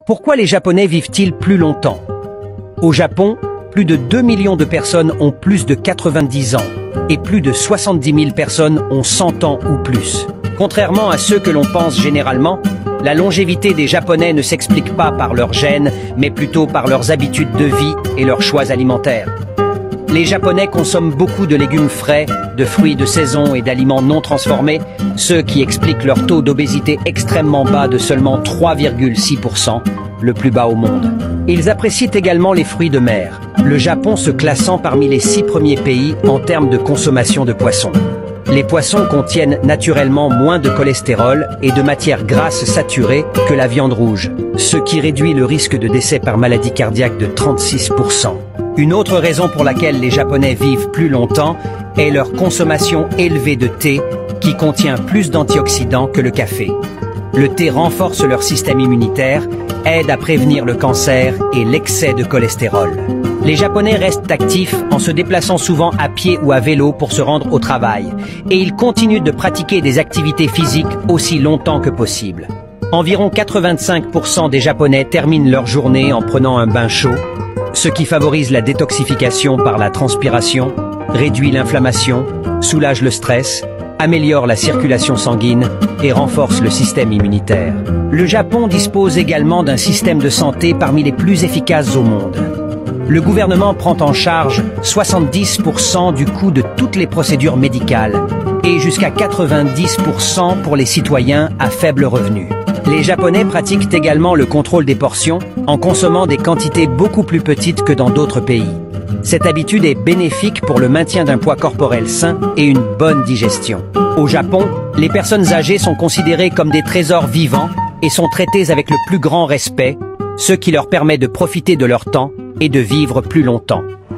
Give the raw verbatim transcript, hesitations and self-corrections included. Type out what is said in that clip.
Pourquoi les Japonais vivent-ils plus longtemps? Au Japon, plus de deux millions de personnes ont plus de quatre-vingt-dix ans et plus de soixante-dix mille personnes ont cent ans ou plus. Contrairement à ce que l'on pense généralement, la longévité des Japonais ne s'explique pas par leurs gènes, mais plutôt par leurs habitudes de vie et leurs choix alimentaires. Les Japonais consomment beaucoup de légumes frais, de fruits de saison et d'aliments non transformés, ce qui explique leur taux d'obésité extrêmement bas de seulement trois virgule six pour cent, le plus bas au monde. Ils apprécient également les fruits de mer, le Japon se classant parmi les six premiers pays en termes de consommation de poissons. Les poissons contiennent naturellement moins de cholestérol et de matières grasses saturées que la viande rouge, ce qui réduit le risque de décès par maladie cardiaque de trente-six pour cent. Une autre raison pour laquelle les Japonais vivent plus longtemps est leur consommation élevée de thé, qui contient plus d'antioxydants que le café. Le thé renforce leur système immunitaire, aide à prévenir le cancer et l'excès de cholestérol. Les Japonais restent actifs en se déplaçant souvent à pied ou à vélo pour se rendre au travail, et ils continuent de pratiquer des activités physiques aussi longtemps que possible. Environ quatre-vingt-cinq pour cent des Japonais terminent leur journée en prenant un bain chaud, ce qui favorise la détoxification par la transpiration, réduit l'inflammation, soulage le stress, améliore la circulation sanguine et renforce le système immunitaire. Le Japon dispose également d'un système de santé parmi les plus efficaces au monde. Le gouvernement prend en charge soixante-dix pour cent du coût de toutes les procédures médicales et jusqu'à quatre-vingt-dix pour cent pour les citoyens à faible revenu. Les Japonais pratiquent également le contrôle des portions en consommant des quantités beaucoup plus petites que dans d'autres pays. Cette habitude est bénéfique pour le maintien d'un poids corporel sain et une bonne digestion. Au Japon, les personnes âgées sont considérées comme des trésors vivants et sont traitées avec le plus grand respect, ce qui leur permet de profiter de leur temps et de vivre plus longtemps.